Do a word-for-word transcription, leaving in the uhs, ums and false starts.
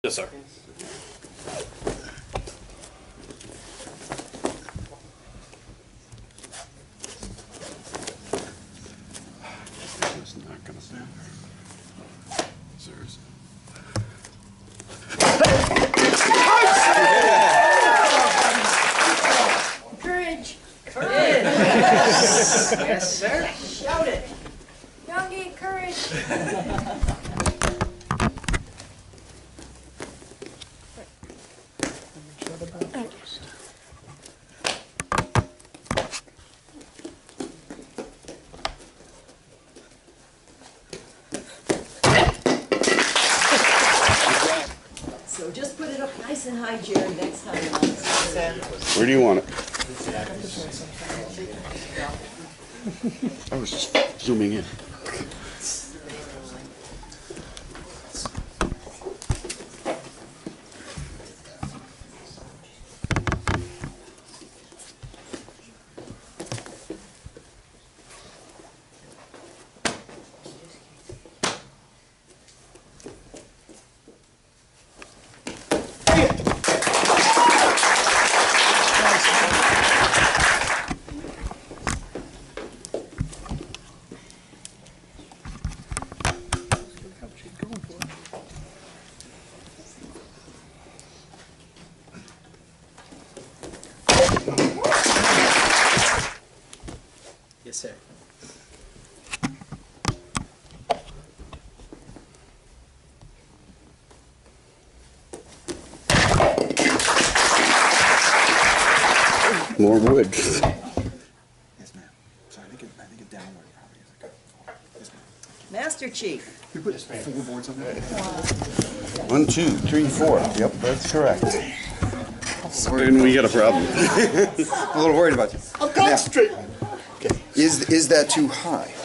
Yes, sir. It's not gonna stand there. Seriously. Courage. Courage. Yes, sir. Shout it. Youngie, courage. So just put it up nice and high, Jerry, next time. Where do you want it? I was just zooming in. Yes, sir. More wood. Yes, ma'am. So I think it, I think it downward probably is a good fall. Yes, ma'am. Master Chief. We put floorboards on there. One, two, three, four. Yep, that's correct. And we got a problem. I'm a little worried about you. I'm concentrating. Okay. Is is that too high?